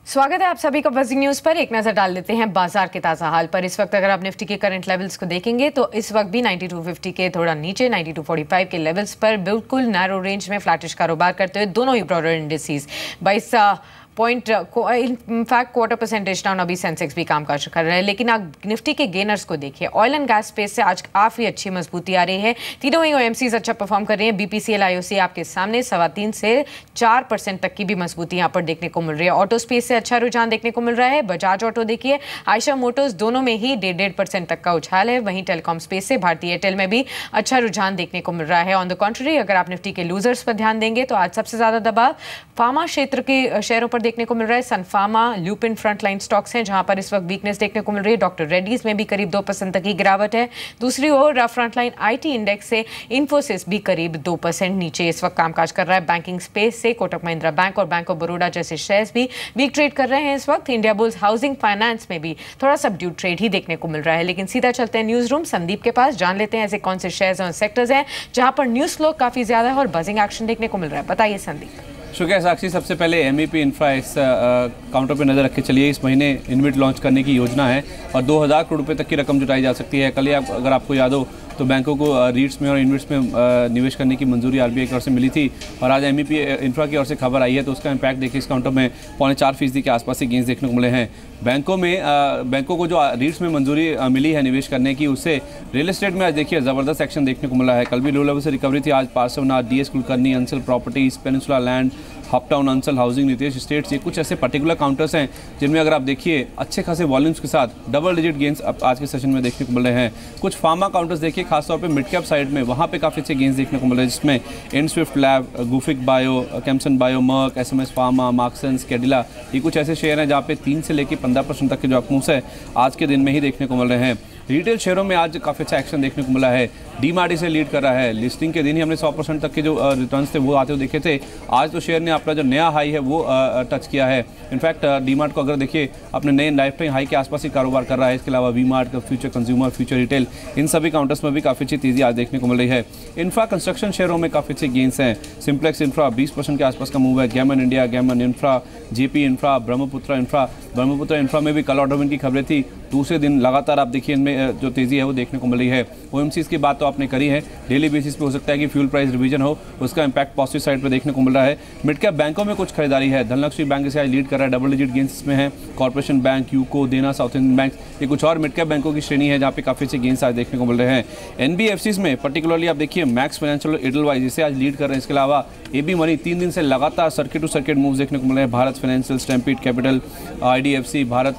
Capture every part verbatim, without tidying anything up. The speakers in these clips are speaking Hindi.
स्वागत है आप सभी का बजिंग न्यूज पर। एक नजर डाल लेते हैं बाजार के ताजा हाल पर। इस वक्त अगर आप निफ्टी के करंट लेवल्स को देखेंगे तो इस वक्त भी बानवे सौ पचास के थोड़ा नीचे बानवे सौ पैंतालीस के लेवल्स पर बिल्कुल नैरो रेंज में फ्लैटिश कारोबार करते हुए दोनों ही ब्रॉडर इंडिसेस बाईस point in fact quarter percentage down अभी सेंसेक्स भी काम कर कर रहा है। लेकिन आप निफ्टी के गेनर्स को देखिए, ऑयल एंड गैस स्पेस से आज काफी अच्छी मजबूती आ रही है। तीनों ही ओएमसीज अच्छा परफॉर्म कर रही हैं। बीपीसीएल आईओसी आपके सामने सवा तीन से चार परसेंट तक की भी मजबूती यहाँ पर देखने को मिल रही है। ऑटो स्पेस से अच्छा रुझान देखने को मिल रहा है। बजाज ऑटो देखिए, आयशा मोटर्स दोनों में ही डेढ़ डेढ़ परसेंट तक का उछाल है। वहीं टेलीकॉम स्पेस से भारतीय एयरटेल में भी अच्छा रुझान देखने को मिल रहा है। ऑन द कॉन्ट्री अगर आप निफ्टी के लूजर्स पर ध्यान देंगे तो आज सबसे ज्यादा दबाव फार्मा क्षेत्र के शेयरों पर देखने को मिल रहा है। फार्मा ल्यूपिन फ्रंटलाइन स्टॉक्स हैं जहां पर इस वक्त वीकनेस देखने को मिल रही है। डॉक्टर रेड्डीज में भी करीब दो परसेंट तक की गिरावट है। दूसरी ओर फ्रंटलाइन आईटी इंडेक्स से इन्फोसिस भी करीब दो परसेंट नीचे इस वक्त कामकाज कर रहा है। बैंकिंग स्पेस से कोटक महिंद्रा बैंक और बैंक ऑफ बड़ौदा जैसे शेयर्स भी वीक ट्रेड कर रहे हैं। इस वक्त इंडिया बुल्स हाउसिंग फाइनेंस में भी थोड़ा सबड्यूड ट्रेड ही देखने को मिल रहा है। लेकिन सीधा चलते हैं न्यूज रूम संदीप के पास, जान लेते हैं ऐसे कौन से शेयर्स और सेक्टर्स हैं जहां पर न्यूज फ्लो काफी ज्यादा है और बजिंग एक्शन देखने को मिल रहा है। बताइए संदीप। शुक्रिया साक्षी। सबसे पहले एमईपी इंफ्रा इस काउंटर पे नज़र रख के चलिए। इस महीने इन्वेट लॉन्च करने की योजना है और दो हज़ार करोड़ रुपए तक की रकम जुटाई जा सकती है। कल ही आप, अगर आपको याद हो तो बैंकों को रीट्स में और इन्वेट्स में निवेश करने की मंजूरी आरबीआई की ओर से मिली थी और आज एमईपी इंफ्रा की ओर से खबर आई है तो उसका इम्पैक्ट देखिए इस काउंटर में पौने चार फीसदी के आसपास से गेंस देखने को मिले हैं। बैंकों में बैंकों को जो रीट्स में मंजूरी मिली है निवेश करने की, उससे रियल एस्टेट में आज देखिए ज़बरदस्त एक्शन देखने को मिला है। कल भी लो लेवल से रिकवरी थी, आज Parshvanath, DS Kulkarni, Ansal properties, peninsula land, Hubtown, Ansal housing, Nitesh estates, ये कुछ ऐसे पर्टिकुलर काउंटर्स हैं जिनमें अगर आप देखिए अच्छे खासे वॉल्यूम्स के साथ डबल डिजिट गेंस आज के सेशन में देखने को मिल रहे हैं। कुछ फार्मा काउंटर्स देखिए खासतौर पे मिड कैप साइड में, वहाँ पे काफ़ी अच्छे गेंस देखने को मिल रहे हैं जिसमें Inswift lab, Gufic bio, Camson bio, Merck, SMS pharma, Marksans, Cadila, ये कुछ ऐसे शेयर हैं जहाँ पे तीन से लेकर पंद्रह परसेंट तक के जो अपूस है आज के दिन में ही देखने को मिल रहे हैं। रिटेल शेयरों में आज काफ़ी अच्छा एक्शन देखने को मिला है। डीमार्ट से लीड कर रहा है। लिस्टिंग के दिन ही हमने सौ परसेंट तक के जो रिटर्न्स थे वो आते हुए देखे थे। आज तो शेयर ने अपना जो नया हाई है वो टच किया है। इनफैक्ट डीमार्ट को अगर देखिए अपने नए लाइफ टाइम हाई के आसपास ही कारोबार कर रहा है। इसके अलावा V Mart, Future Consumer, Future Retail, इन सभी काउंटर्स में भी काफ़ी अच्छी तेज़ी आज देखने को मिल रही है। इंफ्रा कंस्ट्रक्शन शेयरों में काफ़ी अच्छे गेंस हैं। सिंप्लेक्स इंफ्रा बीस परसेंट के आसपास का मूव है। Gammon India, Gammon infra, JP infra, Brahmaputra infra, Brahmaputra infra में भी कल ऑर्डर विन की खबरें थी। दूसरे दिन लगातार आप देखिए इनमें जो तेज़ी है वो देखने को मिल रही है। ओएमसीज की बात तो आपने करी है, डेली बेसिस पे हो सकता है कि फ्यूल प्राइस रिवीजन हो, उसका इंपैक्ट पॉजिटिव साइड पे देखने को मिल रहा है। मिड कैप बैंकों में कुछ खरीदारी है। धनलक्ष्मी बैंक से आज लीड कर रहा है, डबल डिजिट गेंस में है। Corporation bank, UCO, Dena, South Indian bank, ये कुछ और मिड कैप बैंकों की श्रेणी है जहाँ पे काफ़ी अच्छे गेंस आज देखने को मिल रहे हैं। एनबीएफसीज में पर्टिकुलरली आप देखिए मैक्स फाइनेंशियल, एडलवाइज इसे आज लीड कर रहे हैं। इसके अलावा एबी मनी तीन दिन से लगातार सर्किट टू सर्किट मूव देखने को मिल रहे हैं। Bharat financial, Stampede capital, IDFC, Bharat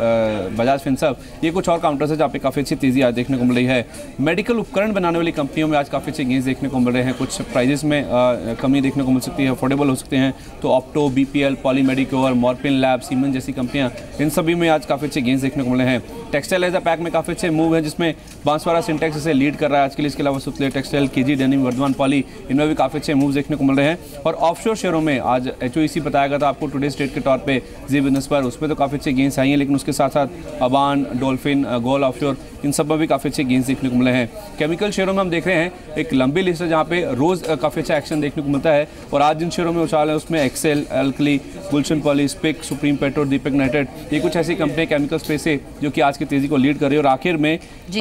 Bajaj Finserv, ये कुछ और काउंटर्स है जहाँ पे काफ़ी अच्छी तेज़ी आज देखने को मिल रही है। मेडिकल उपकरण बनाने वाली कंपनियों में आज काफ़ी अच्छे गेंस देखने को मिल रहे हैं। कुछ प्राइजेस में आ, कमी देखने को मिल सकती है, अफोर्डेबल हो सकते हैं। तो Opto, BPL, Polymedicure, Morepen lab, Siemens जैसी कंपनियां, इन सभी में आज काफ़ी अच्छे गेंस देखने को मिले हैं। टेक्सटाइल एज अ पैक में काफ़ी अच्छे मूव है जिसमें बांसवाड़ा सिंटेक्स इसे लीड कर रहा है आज के लिए। इसके अलावा Sutlej textile, KG denim, Vardhman poly, इनमें भी काफ़ी अच्छे मूव देखने को मिल रहे हैं। और ऑफशोर शेयरों में आज एचओईसी बताया गया था आपको टुडे स्टेट के तौर पे जी बिजनेस पर, उसमें तो काफ़ी अच्छे गेंस आई हैं। लेकिन उसके साथ साथ अबान, डॉल्फिन, गोल ऑफशोर, इन सब में भी काफ़ी अच्छे गेंस देखने को मिले हैं। केमिकल शेयरों में हम देख रहे हैं एक लंबी लिस्ट है जहाँ पे रोज़ काफ़ी अच्छा एक्शन देखने को मिलता है और आज जिन शेयरों में उछाल है उसमें Excel, alkali, Gulshan poly, SPIC, supreme petro, Deepak nitrate, ये कुछ ऐसी कंपनियां केमिकल स्पेस से जो कि आज की तेज़ी को लीड कर रही है। और आखिर में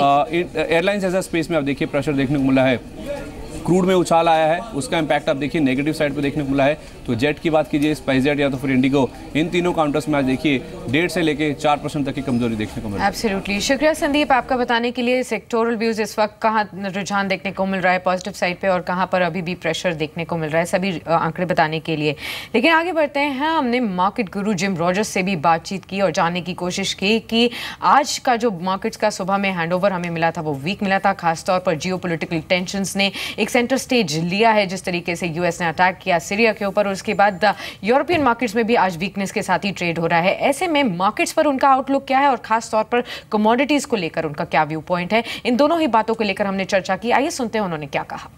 एयरलाइंस एज अ स्पेस में आप देखिए प्रेशर देखने को मिला है। क्रूड में उछाल आया है, उसका इंपैक्ट आप देखिए नेगेटिव साइड पे देखने को मिला है। तो जेट की बात कीजिए, स्पाइसजेट या तो फिर इंडिगो, इन तीनों काउंटर्स में आज देखिए डेढ़ से लेके चार परसेंट तक की कमजोरी देखने को मिल रही है। एब्सोल्युटली, शुक्रिया संदीप आपका बताने के लिए। सेक्टोरल व्यूज इस वक्त कहाँ रुझान देखने को मिल रहा है पॉजिटिव साइड पे और कहाँ पर अभी भी प्रेशर देखने को मिल रहा है, सभी आंकड़े बताने के लिए। लेकिन आगे बढ़ते हैं, हमने मार्केट गुरु जिम रॉजर्स से भी बातचीत की और जानने की कोशिश की कि आज का जो मार्केट्स का सुबह में हैंडओवर हमें मिला था वो वीक मिला था। खासतौर पर जियोपॉलिटिकल टेंशंस ने एक सेंटर स्टेज लिया है, जिस तरीके से यूएस ने अटैक किया सीरिया के ऊपर और उसके बाद यूरोपियन मार्केट्स में भी आज वीकनेस के साथ ही ट्रेड हो रहा है। ऐसे में मार्केट्स पर उनका आउटलुक क्या है और खास तौर पर कमोडिटीज को लेकर उनका क्या व्यू पॉइंट है, इन दोनों ही बातों को लेकर हमने चर्चा की। आइए सुनते हैं उन्होंने क्या कहा।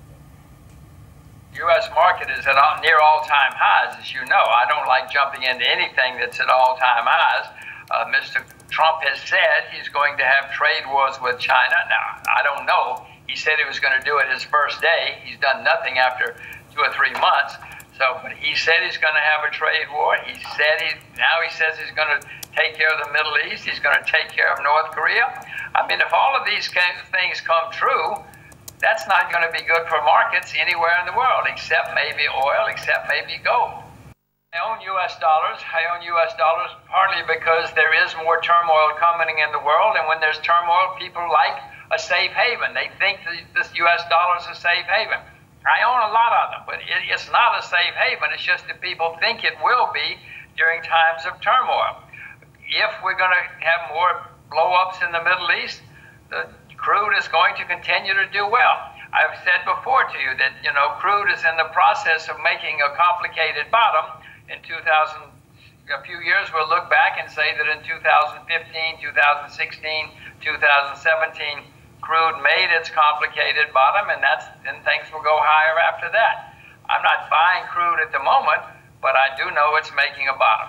U S market is at all, near all-time highs, as you know. I don't like jumping into anything that's at all-time highs. Uh, Mister Trump has said he's going to have trade wars with China. Now, I don't know. He said he was going to do it his first day. He's done nothing after two or three months. So, but he said he's going to have a trade war. He said he, now he says he's going to take care of the Middle East. He's going to take care of North Korea. I mean, if all of these kind of things come true, that's not going to be good for markets anywhere in the world, except maybe oil, except maybe gold. I own U S dollars. I own U S dollars partly because there is more turmoil coming in the world, and when there's turmoil, people like a safe haven. They think that this U S dollar is a safe haven. I own a lot of them, but it, it's not a safe haven. It's just that people think it will be during times of turmoil. If we're going to have more blow-ups in the Middle East, the crude is going to continue to do well. I've said before to you that, you know, crude is in the process of making a complicated bottom. In two thousand, a few years, we'll look back and say that in two thousand fifteen, two thousand sixteen, two thousand seventeen, crude made its complicated bottom, and that's then things will go higher after that. I'm not buying crude at the moment, but I do know it's making a bottom.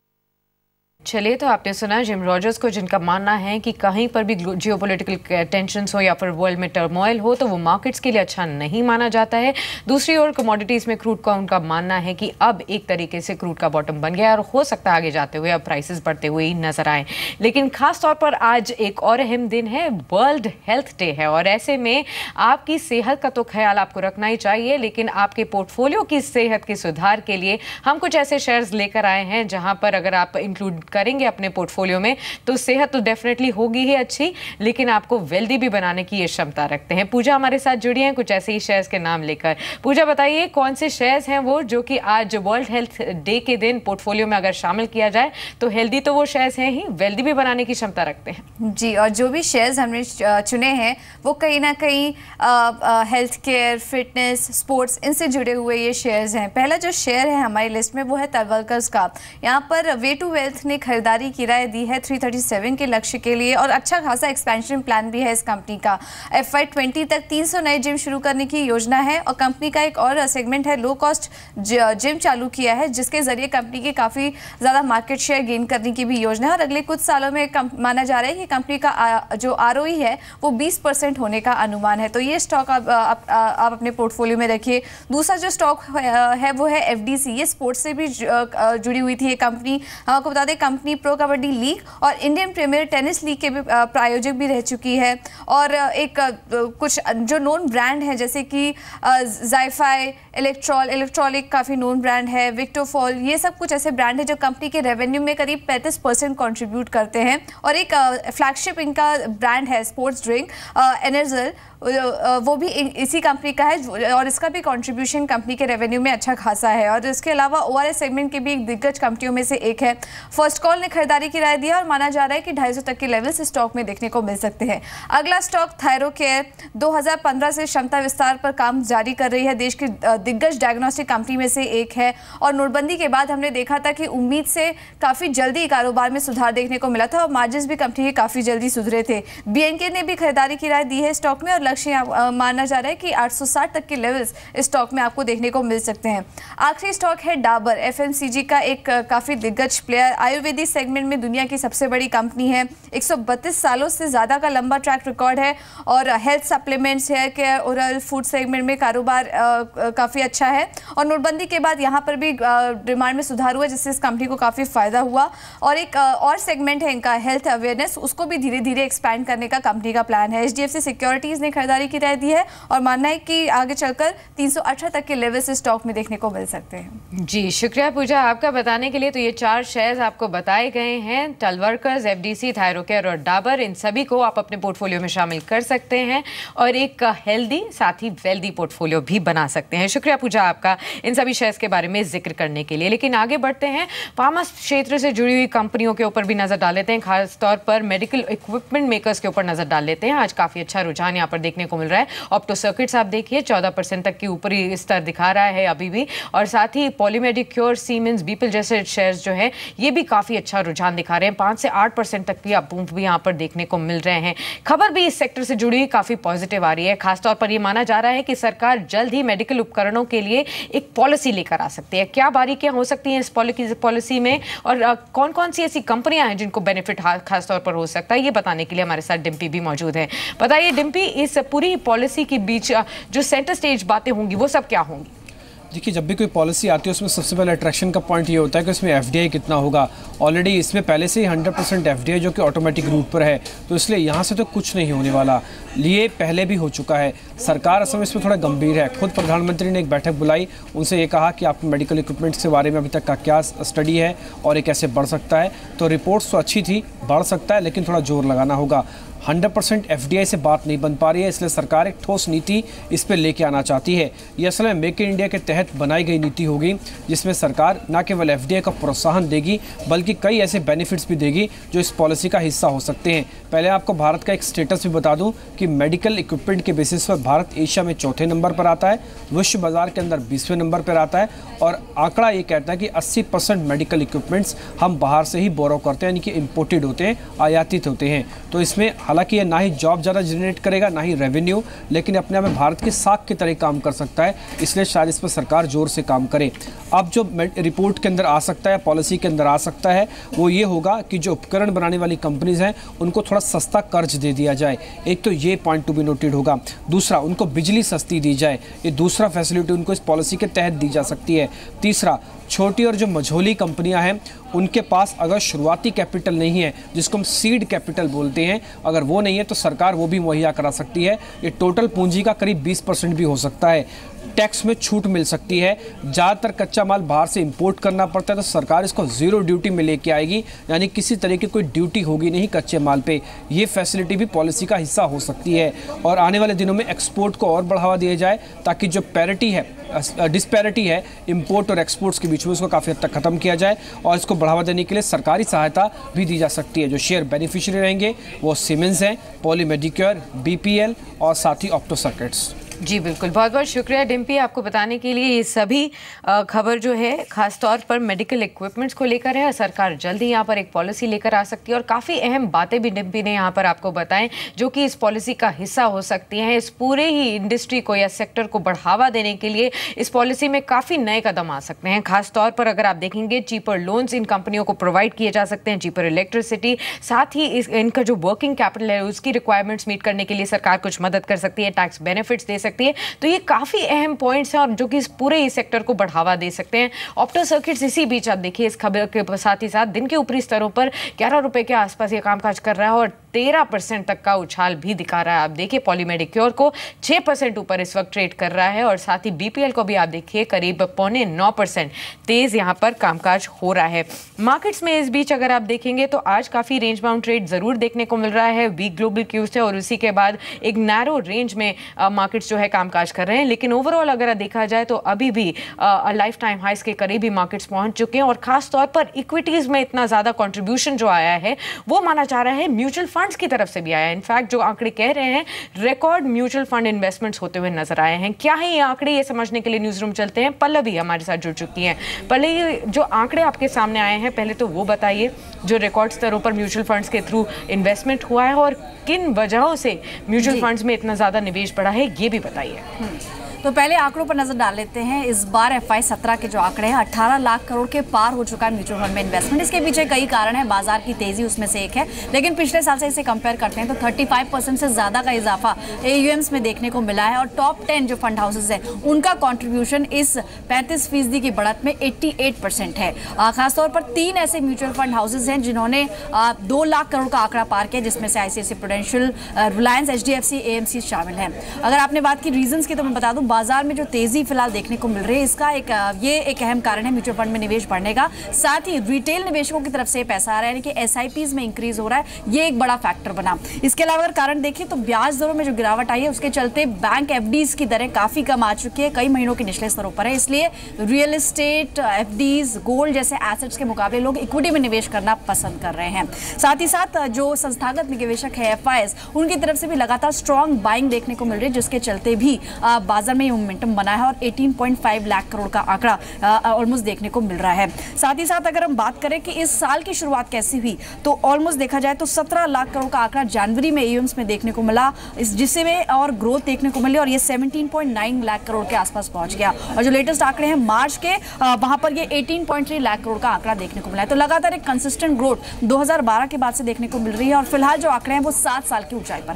चलिए, तो आपने सुना जिम रॉजर्स को, जिनका मानना है कि कहीं पर भी जियोपॉलिटिकल टेंशन्स हो या फिर वर्ल्ड में टर्मोइल हो तो वो मार्केट्स के लिए अच्छा नहीं माना जाता है। दूसरी ओर कमोडिटीज़ में क्रूड का उनका मानना है कि अब एक तरीके से क्रूड का बॉटम बन गया और हो सकता है आगे जाते हुए अब प्राइसेस बढ़ते हुए ही नजर आए। लेकिन खास तौर पर आज एक और अहम दिन है, वर्ल्ड हेल्थ डे है, और ऐसे में आपकी सेहत का तो ख्याल आपको रखना ही चाहिए, लेकिन आपके पोर्टफोलियो की सेहत के सुधार के लिए हम कुछ ऐसे शेयर्स लेकर आए हैं जहां पर अगर आप इंक्लूड करेंगे अपने पोर्टफोलियो में तो सेहत तो डेफिनेटली होगी ही अच्छी, लेकिन आपको वेल्दी भी बनाने की ये क्षमता रखते हैं। पूजा हमारे साथ जुड़ी हैं कुछ ऐसे ही शेयर्स के नाम लेकर। पूजा, बताइए कौन से शेयर्स हैं वो जो कि आज वर्ल्ड हेल्थ डे के दिन पोर्टफोलियो में अगर शामिल किया जाए तो हेल्दी तो वो शेयर्स हैं ही, वेल्दी भी बनाने की क्षमता रखते हैं। जी, और जो भी शेयर्स हमने चुने हैं वो कहीं ना कहीं हेल्थ केयर, फिटनेस, स्पोर्ट्स, इनसे जुड़े हुए ये शेयर्स हैं। पहला जो शेयर है हमारी लिस्ट में वो है तलवलकर का। यहाँ पर वे टू वेल्थ ने खरीदारी की राय दी है तीन सौ सैंतीस के लक्ष्य के लिए, और अच्छा खासा एक्सपेंशन प्लान भी है इस कंपनी का। एफ वाई ट्वेंटी तक तीन सौ नए जिम शुरू करने की योजना है, और कंपनी का एक और सेगमेंट है लो कॉस्ट जिम चालू किया है, जिसके जरिए कंपनी की काफ़ी ज़्यादा मार्केट शेयर गेन करने की भी योजना है। और अगले कुछ सालों में माना जा रहा है कि कंपनी का आ, जो आर ओ ई है वो बीस परसेंट होने का अनुमान है। तो ये स्टॉक आप, आप, आप अपने पोर्टफोलियो में रखिए। दूसरा जो स्टॉक है वो है एफ डी सी। ये स्पोर्ट्स से भी जुड़ी हुई थी ये कंपनी। हम आपको बता दें कंपनी प्रो कबड्डी लीग और इंडियन प्रीमियर टेनिस लीग के भी प्रायोजक भी रह चुकी है। और एक कुछ जो नोन ब्रांड हैं जैसे कि जायफाई, इलेक्ट्रॉल इलेक्ट्रॉलिक काफ़ी नोन ब्रांड है, विक्टोफॉल, ये सब कुछ ऐसे ब्रांड है जो कंपनी के रेवेन्यू में करीब पैंतीस परसेंट कॉन्ट्रीब्यूट करते हैं। और एक फ्लैगशिप इनका ब्रांड है स्पोर्ट्स ड्रिंक एनर्जल, वो भी इसी कंपनी का है, और इसका भी कंट्रीब्यूशन कंपनी के रेवेन्यू में अच्छा खासा है। और इसके अलावा ओ आर एस सेगमेंट के भी एक दिग्गज कंपनियों में से एक है। फर्स्ट कॉल ने खरीदारी की राय दिया और माना जा रहा है कि ढाई सौ तक के लेवल्स स्टॉक में देखने को मिल सकते हैं। अगला स्टॉक थायरो केयर दो हज़ार पंद्रह से क्षमता विस्तार पर काम जारी कर रही है, देश की दिग्गज डायग्नोस्टिक कंपनी में से एक है। और नोटबंदी के बाद हमने देखा था कि उम्मीद से काफ़ी जल्दी कारोबार में सुधार देखने को मिला था और मार्जिन भी कंपनी के काफ़ी जल्दी सुधरे थे। बी एन के ने भी खरीदारी की राय दी है स्टॉक में, और लक्ष्य माना जा रहा है कि आठ सौ साठ तक के लेवल्स स्टॉक में आपको देखने को मिल सकते हैं। आखिरी स्टॉक है Dabur, F M C G का एक काफ़ी दिग्गज प्लेयर, आयुर्वेदिक सेगमेंट में दुनिया की सबसे बड़ी कंपनी है। एक सौ बत्तीस सालों से ज़्यादा का लंबा ट्रैक रिकॉर्ड है, और health supplements, hair care, oral food segment में कारोबार काफ़ी अच्छा है। और नोटबंदी के बाद यहाँ पर भी डिमांड में सुधार हुआ, जिससे इस कंपनी को काफ़ी फ़ायदा हुआ। और एक और सेगमेंट है इनका हेल्थ अवेयरनेस, उसको भी धीरे धीरे एक्सपैंड करने का कंपनी का प्लान है। H D F C securities ने खरीदारी की राय दी है और मानना है कि आगे चलकर तीन सौ अठारह तक के लेवल से स्टॉक में देखने को मिल सकते हैं। जी, शुक्रिया पूजा आपका बताने के लिए। तो ये चार शेयर्स आपको बताए गए हैं, Talwalkars, F D C, Thyrocare और डाबर, इन सभी को आप अपने पोर्टफोलियो में शामिल कर सकते हैं और एक हेल्दी साथ ही वेल्दी पोर्टफोलियो भी बना सकते हैं। शुक्रिया पूजा आपका इन सभी शेयर्स के बारे में जिक्र करने के लिए। लेकिन आगे बढ़ते हैं, फार्मा क्षेत्र से जुड़ी हुई कंपनियों के ऊपर भी नजर डाल लेते हैं, खासतौर पर मेडिकल इक्विपमेंट मेकर्स के ऊपर नजर डाल लेते हैं। आज काफी अच्छा रुझान यहाँ पर देखने को मिल रहा है। ऑप्टो सर्किट्स आप देखिए चौदह परसेंट तक की ऊपरी स्तर दिखा रहा है अभी भी, और साथ ही पॉलीमेडिक, क्योर, सीमेंस, बीपल जैसे शेयर्स जो है ये भी काफी अच्छा रुझान दिखा रहे हैं। पाँच से आठ परसेंट तक की अप मूव भी यहाँ पर देखने को मिल रहे हैं। खबर भी इस सेक्टर से जुड़ी हुई काफी पॉजिटिव आ रही है। खासतौर पर यह माना जा रहा है कि सरकार जल्द ही मेडिकल उपकरणों के लिए एक पॉलिसी लेकर आ सकती है। क्या बारीकियां हो सकती हैं इस पॉलिसी में, और कौन कौन सी ऐसी कंपनियां हैं जिनको बेनिफिट खासतौर पर हो सकता है, ये बताने के लिए हमारे साथ डिम्पी भी मौजूद है। बताइए डिम्पी, इस पूरी पॉलिसी के बीच जो सेंटर स्टेज बातें होंगी वो सब क्या होंगी? देखिए, जब भी कोई पॉलिसी आती है उसमें सबसे पहले अट्रैक्शन का पॉइंट ये होता है कि उसमें एफडीआई कितना होगा। ऑलरेडी इसमें पहले से ही हंड्रेड परसेंट एफडीआई जो कि ऑटोमेटिक रूट पर है, तो इसलिए यहाँ से तो कुछ नहीं होने वाला। ये पहले भी हो चुका है। सरकार असल में इसमें थोड़ा गंभीर है। खुद प्रधानमंत्री ने एक बैठक बुलाई, उनसे ये कहा कि आपके मेडिकल इक्विपमेंट्स के बारे में अभी तक का क्या स्टडी है और ये कैसे बढ़ सकता है। तो रिपोर्ट्स तो अच्छी थी, बढ़ सकता है, लेकिन थोड़ा जोर लगाना होगा। हंड्रेड परसेंट एफडीआई से बात नहीं बन पा रही है, इसलिए सरकार एक ठोस नीति इस पर लेके आना चाहती है। ये असल में मेक इन इंडिया के तहत बनाई गई नीति होगी, जिसमें सरकार न केवल एफडीआई का प्रोत्साहन देगी बल्कि कई ऐसे बेनिफिट्स भी देगी जो इस पॉलिसी का हिस्सा हो सकते हैं। पहले आपको भारत का एक स्टेटस भी बता दूं कि मेडिकल इक्विपमेंट के बेसिस पर भारत एशिया में चौथे नंबर पर आता है, विश्व बाजार के अंदर बीसवें नंबर पर आता है, और आंकड़ा ये कहता है कि अस्सी परसेंट मेडिकल इक्विपमेंट्स हम बाहर से ही बोरो करते हैं, यानी कि इम्पोर्टेड होते हैं, आयातित होते हैं। तो इसमें हालांकि ये ना ही जॉब ज़्यादा जनरेट करेगा, ना ही रेवेन्यू, लेकिन अपने आप में भारत की साख की तरह काम कर सकता है, इसलिए शायद इस पर सरकार जोर से काम करे। अब जो रिपोर्ट के अंदर आ सकता है, पॉलिसी के अंदर आ सकता है, वो ये होगा कि जो उपकरण बनाने वाली कंपनीज हैं उनको थोड़ा सस्ता कर्ज दे दिया जाए। एक तो ये पॉइंट टू बी नोटेड होगा। दूसरा, उनको बिजली सस्ती दी जाए, ये दूसरा फैसिलिटी उनको इस पॉलिसी के तहत दी जा सकती है। तीसरा, छोटी और जो मझोली कंपनियां हैं उनके पास अगर शुरुआती कैपिटल नहीं है, जिसको हम सीड कैपिटल बोलते हैं, अगर वो नहीं है तो सरकार वो भी मुहैया करा सकती है। ये टोटल पूंजी का करीब बीस परसेंट भी हो सकता है। टैक्स में छूट मिल सकती है। ज़्यादातर कच्चा माल बाहर से इंपोर्ट करना पड़ता है, तो सरकार इसको जीरो ड्यूटी में लेके आएगी, यानी किसी तरह की कोई ड्यूटी होगी नहीं कच्चे माल पे। ये फैसिलिटी भी पॉलिसी का हिस्सा हो सकती है। और आने वाले दिनों में एक्सपोर्ट को और बढ़ावा दिया जाए, ताकि जो पैरिटी है, डिस्पैरिटी है इंपोर्ट और एक्सपोर्ट्स के बीच में, उसको काफ़ी हद तक खत्म किया जाए। और इसको बढ़ावा देने के लिए सरकारी सहायता भी दी जा सकती है। जो शेयर बेनिफिशियरी रहेंगे वो सीमेंस हैं, पॉली मेडिक्योर, बीपीएल और साथ ही ऑप्टो सर्किट्स। जी बिल्कुल, बहुत बहुत शुक्रिया डिम्पी आपको बताने के लिए। ये सभी खबर जो है खास तौर पर मेडिकल इक्विपमेंट्स को लेकर है। सरकार जल्दी यहाँ पर एक पॉलिसी लेकर आ सकती है, और काफ़ी अहम बातें भी डिम्पी ने यहाँ पर आपको बताएं जो कि इस पॉलिसी का हिस्सा हो सकती हैं। इस पूरे ही इंडस्ट्री को या सेक्टर को बढ़ावा देने के लिए इस पॉलिसी में काफ़ी नए कदम आ सकते हैं। खास तौर पर अगर आप देखेंगे, चीपर लोन्स इन कंपनियों को प्रोवाइड किए जा सकते हैं, चीपर इलेक्ट्रिसिटी, साथ ही इस इनका जो वर्किंग कैपिटल है उसकी रिक्वायरमेंट्स मीट करने के लिए सरकार कुछ मदद कर सकती है, टैक्स बेनिफिट्स दे सकती है। तो ये काफी अहम पॉइंट्स हैं और जो कि इस पूरे ही सेक्टर को बढ़ावा दे सकते हैं। ऑप्टो सर्किट्स इसी बीच आप देखिए, इस खबर के साथ ही साथ दिन के ऊपरी स्तरों पर ग्यारह रुपए के आसपास ये कामकाज कर रहा है और तेरह परसेंट तक का उछाल भी दिखा रहा है। आप देखिए, पॉलीमेडिक्योर को छह परसेंट ऊपर इस वक्त ट्रेड कर रहा है, और साथ ही बीपीएल को भी आप देखिए करीब पौने नौ परसेंट तेज यहाँ पर कामकाज हो रहा है। मार्केट्स में इस बीच अगर आप देखेंगे तो आज काफी रेंज बाउंड ट्रेड जरूर देखने को मिल रहा है। वीक ग्लोबल क्यूज है और उसी के बाद एक नैरो रेंज में मार्केट्स जो है कामकाज कर रहे हैं, लेकिन ओवरऑल अगर देखा जाए तो अभी भी लाइफ टाइम हाइस के करीब ही मार्केट्स पहुंच चुके हैं। और खास तौर पर इक्विटीज में इतना ज्यादा कंट्रीब्यूशन जो आया है वो माना जा रहा है म्यूचुअल फंड्स की तरफ से भी आया है। इनफैक्ट जो आंकड़े कह रहे हैं, रिकॉर्ड म्यूचुअल फंड इन्वेस्टमेंट्स होते हुए नजर आए हैं। क्या है ये आंकड़े, ये समझने के लिए न्यूज रूम चलते हैं। पल्लवी हमारे साथ जुड़ चुकी हैं। पल्लवी, जो आंकड़े आपके सामने आए हैं पहले तो वो बताइए, जो रिकॉर्ड स्तरों पर म्यूचुअल फंड्स के थ्रू इन्वेस्टमेंट हुआ है और किन वजहों से म्यूचुअल फंड्स में इतना ज्यादा निवेश बढ़ा है, ये भी बताइए। तो पहले आंकड़ों पर नजर डाल लेते हैं। इस बार एफ आई सत्रह के जो आंकड़े हैं, अठारह लाख करोड़ के पार हो चुका है म्यूचुअल फंड में इन्वेस्टमेंट। इसके पीछे कई कारण है, बाजार की तेजी उसमें से एक है, लेकिन पिछले साल से इसे कंपेयर करते हैं तो पैंतीस परसेंट से ज्यादा का इजाफा एयूएम्स में देखने को मिला है। और टॉप टेन जो फंड हाउसेज हैं उनका कॉन्ट्रीब्यूशन इस पैंतीस फीसदी की बढ़त में अट्ठासी परसेंट है। खासतौर पर तीन ऐसे म्यूचुअल फंड हाउसेज हैं जिन्होंने दो लाख करोड़ का आंकड़ा पार किया, जिसमें से ICICI Prudential, Reliance, HDFC, AMC शामिल हैं। अगर आपने बात की रीजंस की तो मैं बता दूं, बाजार में जो तेजी फिलहाल देखने को मिल रही है, इसका एक ये एक अहम कारण है म्यूचुअल फंड में निवेश बढ़ने का। साथ ही रिटेल निवेशकों की तरफ से पैसा आ रहा है, यानी कि एसआईपीज में इंक्रीज हो रहा है, ये एक बड़ा फैक्टर बना। इसके अलावा अगर कारण देखें तो ब्याज दरों में जो गिरावट आई है उसके चलते बैंक एफडीज की दरें काफी कम आ चुकी है, कई महीनों के निचले स्तरों पर है। इसलिए रियल एस्टेट, एफडीज, गोल्ड जैसे एसेट्स के मुकाबले लोग इक्विटी में निवेश करना पसंद कर रहे हैं। साथ ही साथ जो संस्थागत निवेशक है एफआईएस, उनकी तरफ से भी लगातार स्ट्रॉन्ग बाइंग देखने को मिल रही है, जिसके चलते भी बाजार में ये मोमेंटम बना है और अठारह पॉइंट पाँच लाख करोड़ का आंकड़ा ऑलमोस्ट देखने को मिल रहा है। साथ ही साथ अगर हम बात करें कि इस साल की शुरुआत कैसी हुई, तो ऑलमोस्ट देखा जाए तो सत्रह लाख करोड़ का आंकड़ा जनवरी में एयूएम्स में देखने को मिला, इस जिससे में और ग्रोथ देखने को मिली और ये सत्रह पॉइंट नौ लाख करोड़ के आसपास पहुंच गया। और जो लेटेस्ट आंकड़े हैं मार्च के, वहां पर ये अठारह पॉइंट तीन लाख करोड़ का आंकड़ा देखने को मिला है। तो लगातार एक कंसिस्टेंट ग्रोथ दो हज़ार बारह के बाद से देखने को मिल रही है और फिलहाल जो आंकड़े हैं वो सात साल की ऊंचाई पर है।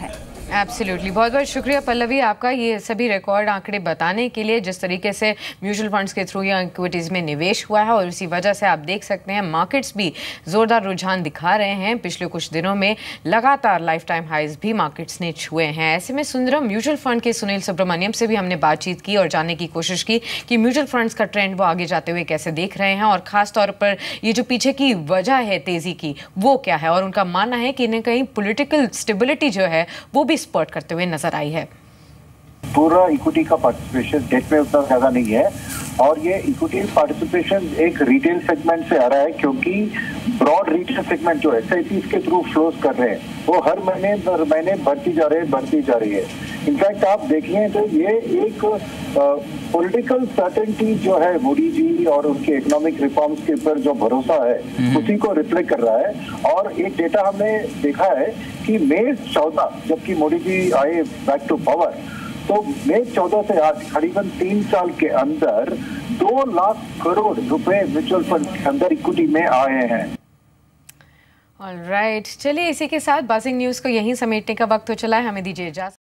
एब्सोल्युटली, बहुत बहुत शुक्रिया पल्लवी आपका ये सभी रिकॉर्ड आंकड़े बताने के लिए, जिस तरीके से म्यूचुअल फंड्स के थ्रू या इक्विटीज़ में निवेश हुआ है, और इसी वजह से आप देख सकते हैं मार्केट्स भी ज़ोरदार रुझान दिखा रहे हैं। पिछले कुछ दिनों में लगातार लाइफ टाइम हाइज भी मार्केट्स ने छुए हैं। ऐसे में सुंदरम म्यूचुअल फंड के सुनील सुब्रमण्यम से भी हमने बातचीत की और जानने की कोशिश की कि म्यूचुअल फंड्स का ट्रेंड वो आगे जाते हुए कैसे देख रहे हैं, और ख़ास तौर पर ये जो पीछे की वजह है तेज़ी की वो क्या है। और उनका मानना है कि इन्हें कहीं पॉलिटिकल स्टेबिलिटी जो है वो भी स्पॉट करते हुए नजर आई है। पूरा इक्विटी का पार्टिसिपेशन डेट में उतना ज्यादा नहीं है, और ये इक्विटी पार्टिसिपेशन एक रिटेल सेगमेंट से आ रहा है, क्योंकि ब्रॉड रिटेल सेगमेंट जो एस आई पी के थ्रू फ्लोज कर रहे हैं वो हर महीने हर महीने बढ़ती जा रही है बढ़ती जा रही है। इनफैक्ट आप देखिए तो ये एक पॉलिटिकल सर्टेनिटी जो है मोदी जी और उनके इकोनॉमिक रिफॉर्म्स के ऊपर जो भरोसा है उसी को रिफ्लेक्ट कर रहा है। और एक डेटा हमने देखा है कि मई चौदह जबकि मोदी जी आए बैक टू पावर, तो मई चौदह से आज करीबन तीन साल के अंदर दो लाख करोड़ रुपए म्यूचुअल फंड के अंदर इक्विटी में आए हैं। ऑलराइट, चलिए इसी के साथ बाजिंग न्यूज़ को यहीं समेटने का वक्त हो चला है, हमें दीजिए इजाज़त।